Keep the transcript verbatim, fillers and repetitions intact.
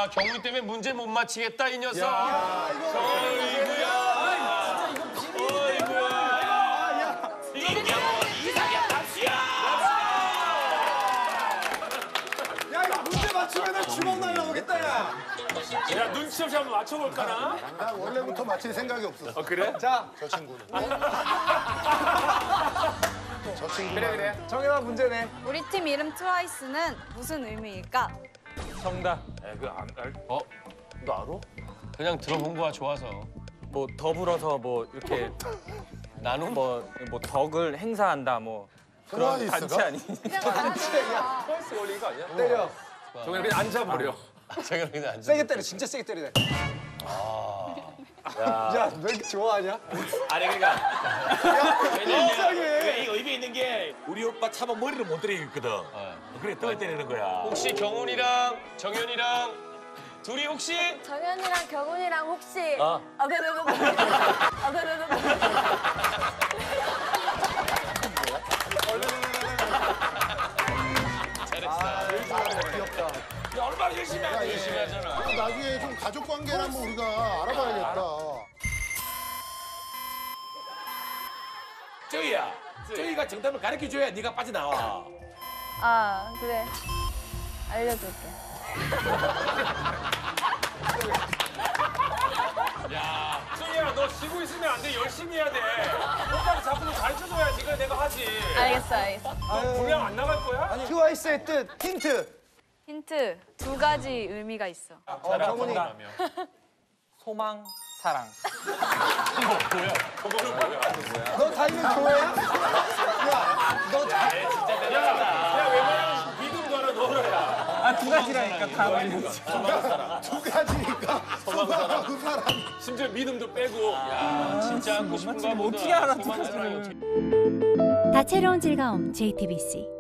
야, 경훈이 때문에 문제 못 맞히겠다, 이 녀석. 야, 이거. 어이구야. 아, 진짜 이거 비밀인데. 어이구야. 이경훈, 이상형 답시야. 야, 이거 문제 맞추면 주먹 날라오겠다, 야. 야, 눈치 없이 한번 맞춰볼까나? 나 원래부터 맞힐 생각이 없었어. 어, 그래? 자, 저 친구는. 저 친구. 그래, 그래. 정현아 문제네. 우리 팀 이름 트와이스는 무슨 의미일까? 정답. 에, 그 안, 알, 어? 너 알아? 그냥 들어본 거야, 좋아서. 뭐 더불어서 뭐 이렇게 나눔? 뭐, 뭐 덕을 행사한다 뭐 그런 트와이스가? 단체 아니? 트와이스 올린 거 아니야? 때려. 정현 그냥 앉아버려. 정현 그냥 앉아. 세게 때려, 진짜 세게 때리네. 야, 왜 이렇게 좋아하냐? 아니 그러니까 이상해. 왜 이 의미 있는 게 우리 오빠 차마 머리를 못 때리거든. 그래 떠 때리는 거야. 혹시 경훈이랑 정현이랑 둘이 혹시? 정현이랑 경훈이랑 혹시 어. 아, 네, 네, 네, 네. 아, 네, 네, 네, 네. 귀엽다. 야, 얼마나 열심히 하니. 열심히 하잖아. 나중에 좀 가족 관계를 한번 우리가 알아봐야겠다. 쪼이야. 쪼이가 정답을 가르쳐줘야 네가 빠져나와. 아, 그래. 알려줄게. 야, 승희야, 너 지고 있으면 안 돼. 열심히 해야 돼. 오빠를 자꾸 가르쳐줘야지. 그래, 내가 하지. 알겠어, 알겠어. 너 분량 안 나갈 거야? 트와이스의 뜻, 힌트. 힌트 두 가지 의미가 있어. 어, 경훈이. 소망, 사랑. 뭐야? 그거는 뭐야? 너 다니는 교회야? 야, 너 다. 야, 야, 웬만하면 믿음 거라 넣어라. 아 두 가지라니까 다 말고. 두 가지니까 소망하고 사랑. 심지어 믿음도 빼고. 야, 진짜 하고 싶은가 보다. 어떻게 알아, 두 소망, 가지를. 사랑이 어떻게. 다채로운 즐거움 제이티비씨